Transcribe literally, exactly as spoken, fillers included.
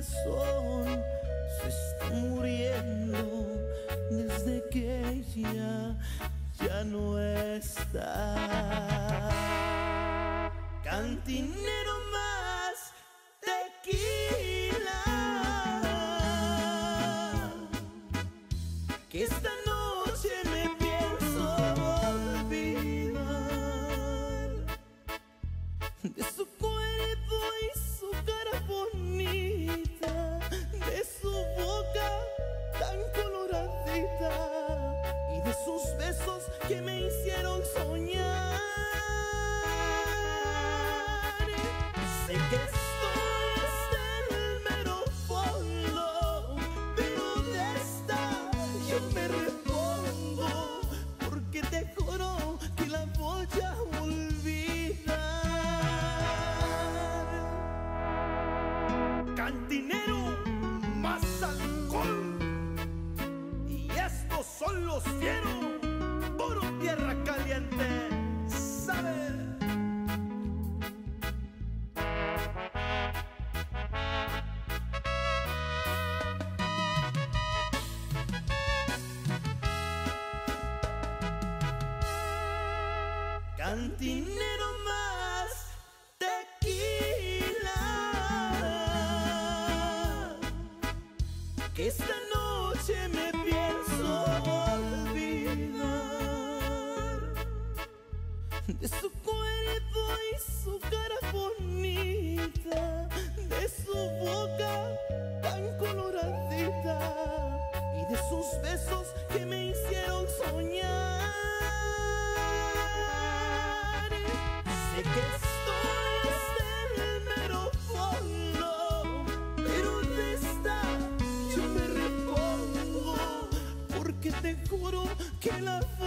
corazón se está muriendo desde que ella ya no está. Cantinero, más tequila, que esta noche me pienso olvidar de su cuerpo y su cara bonita, de su boca tan coloradita y de sus besos que me hicieron soñar. Sé que esto es del mero fondo, pero de esta yo me repongo, porque te juro que la voy a olvidar. Cantinero, más alcohol, y estos son los fieros, puro tierra caliente, ¿sabes? Cantinero, más tequila, que esta noche me pienso olvidar de su cuerpo y su cara bonita, de su boca tan coloradita y de sus besos que me hicieron soñar. Sé que esto es del mero fondo, pero de esta yo me repongo, porque te juro que la